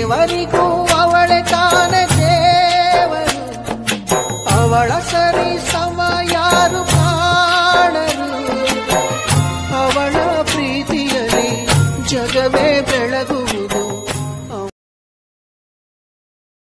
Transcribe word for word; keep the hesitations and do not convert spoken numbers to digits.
ದೇವರಿಗೂ ಅವಳೆ ತಾನೆ ದೇವರು, ಅವಳ ಸರಿ ಸಮ ಯಾರು ಕಾಣರು. ಅವಳ ಪ್ರೀತಿಯಲ್ಲಿ ಜಗವೇ ಬೆಳಗುವುದು,